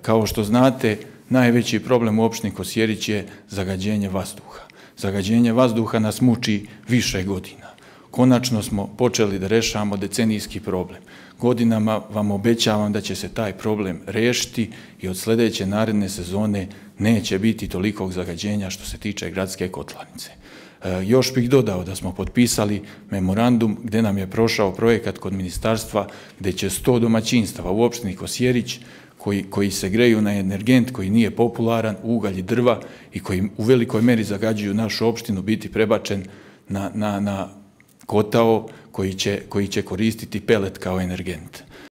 Kao što znate, najveći problem u opštini Kosjerić je zagađenje vazduha. Zagađenje vazduha nas muči više godina. Konačno smo počeli da rešavamo decenijski problem. Godinama vam obećavam da će se taj problem rešiti i od sljedeće naredne sezone neće biti tolikog zagađenja što se tiče gradske kotlarnice. Još bih dodao da smo potpisali memorandum gdje nam je prošao projekat kod ministarstva gdje će 100 domaćinstava u opštini Kosjerić koji se greju na energent koji nije popularan, ugalj i drva i koji u velikoj meri zagađuju našu opštinu, biti prebačen na kotao koji će koristiti pelet kao energent.